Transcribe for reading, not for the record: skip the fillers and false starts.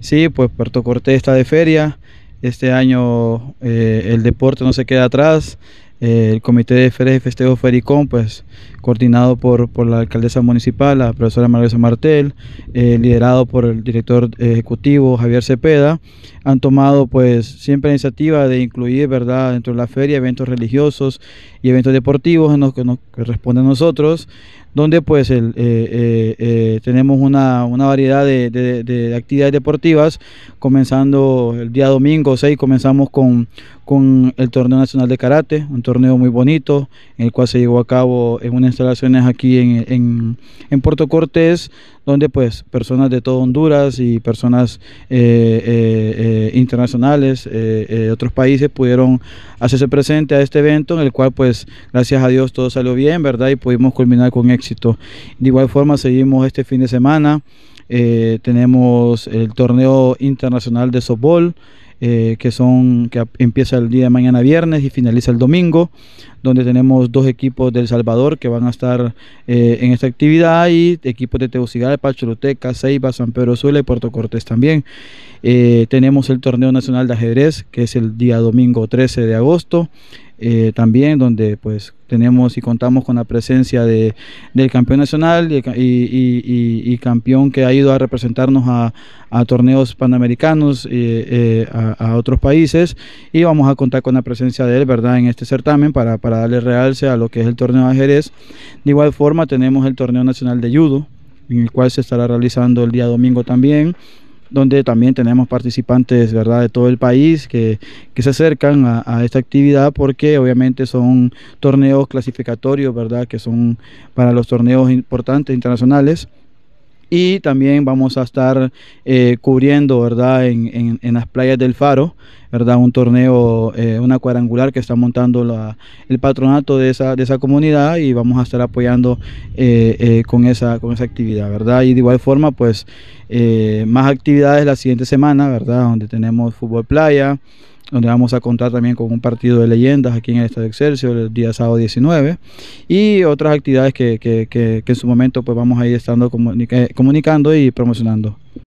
Sí, pues Puerto Cortés está de feria. Este año el deporte no se queda atrás. El Comité de Ferias y Festejos Fericón, pues coordinado por la alcaldesa municipal, la profesora Margarita Martel, liderado por el director ejecutivo Javier Cepeda, han tomado pues siempre la iniciativa de incluir, ¿verdad?, dentro de la feria eventos religiosos y eventos deportivos en los que nos corresponde a nosotros, donde pues tenemos una variedad de actividades deportivas, comenzando el día domingo 6, comenzamos con el Torneo Nacional de Karate, un torneo muy bonito, en el cual se llevó a cabo en unas instalaciones aquí en Puerto Cortés, donde pues personas de todo Honduras y personas internacionales de otros países pudieron hacerse presente a este evento, en el cual pues gracias a Dios todo salió bien, ¿verdad? Y pudimos culminar con éxito. De igual forma seguimos este fin de semana, tenemos el torneo internacional de softball, que empieza el día de mañana viernes y finaliza el domingo, donde tenemos dos equipos de El Salvador que van a estar en esta actividad, y equipos de Tegucigalpa, Choluteca, Ceiba, San Pedro Sula y Puerto Cortés también. Tenemos el torneo nacional de ajedrez, que es el día domingo 13 de agosto, también, donde pues tenemos y contamos con la presencia del campeón nacional y campeón que ha ido a representarnos a torneos panamericanos, a otros países, y vamos a contar con la presencia de él, ¿verdad?, en este certamen para darle realce a lo que es el torneo de ajedrez. De igual forma tenemos el torneo nacional de judo, en el cual se estará realizando el día domingo también, donde también tenemos participantes, ¿verdad?, de todo el país que se acercan a esta actividad, porque obviamente son torneos clasificatorios, ¿verdad?, que son para los torneos importantes internacionales. Y también vamos a estar cubriendo, ¿verdad?, en las playas del Faro, ¿verdad?, un torneo, una cuadrangular que está montando el patronato de esa comunidad, y vamos a estar apoyando con esa actividad, ¿verdad? Y de igual forma, pues, más actividades la siguiente semana, ¿verdad?, donde tenemos fútbol playa, donde vamos a contar también con un partido de leyendas aquí en el Estadio Excelsior el día sábado 19, y otras actividades que en su momento pues vamos a ir estando comunicando y promocionando.